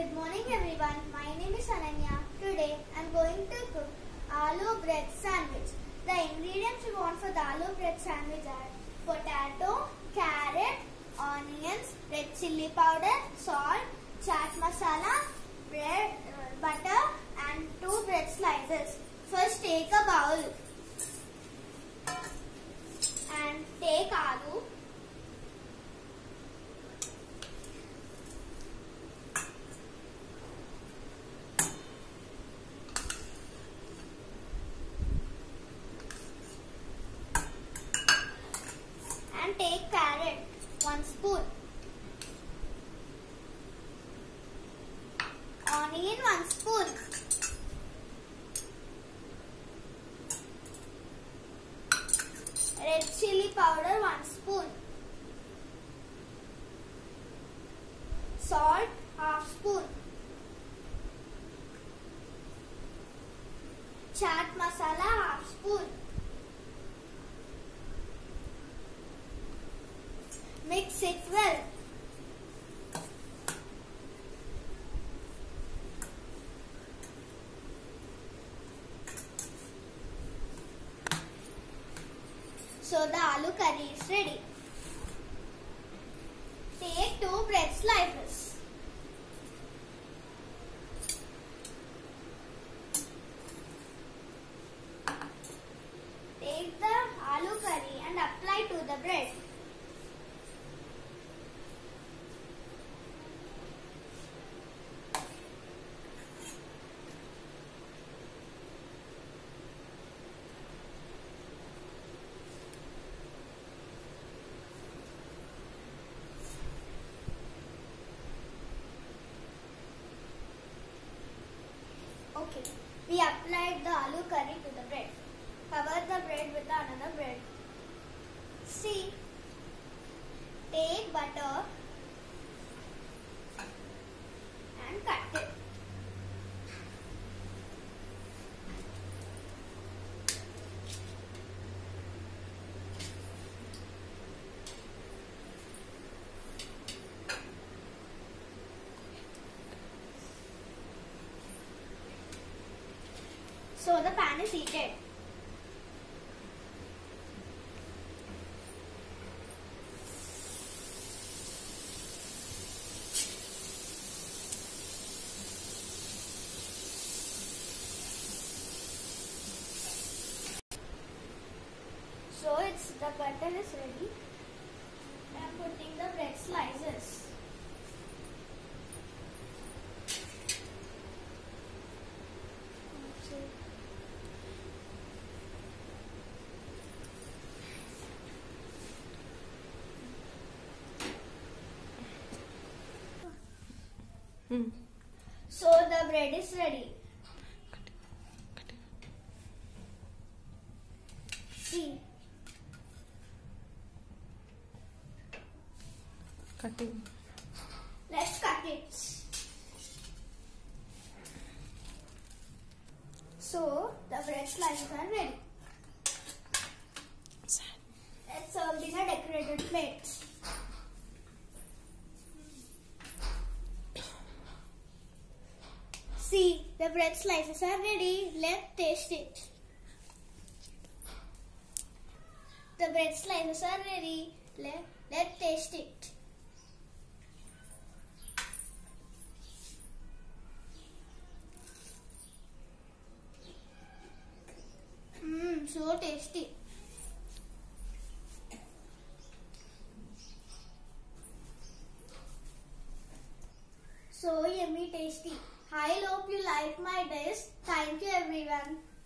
Good morning everyone. My name is Ananya. Today I am going to cook aloo bread sandwich. The ingredients we want for the aloo bread sandwich are potato, carrot, onions, red chilli powder, salt, chaat masala, bread, butter and 2 bread slices. First take a bowl and take aloo. And take carrot, 1 spoon. Onion, 1 spoon. Red chilli powder, 1 spoon. Salt, half spoon. Chaat masala, half spoon. Mix it well. So the aloo curry is ready. Take 2 bread slices. Take the aloo curry and apply to the bread. Okay, we applied the aloo curry to the bread. Cover the bread with another bread. See, take butter and cut it. So the pan is heated. So the butter is ready. I am putting the bread slices. So the bread is ready. See. Cutting. Let's cut it. So the bread slices are ready. Let's serve in a decorated plate. See, the bread slices are ready. Let's taste it. The bread slices are ready. Let's taste it. So tasty. So yummy tasty. I hope you like my dish. Thank you everyone.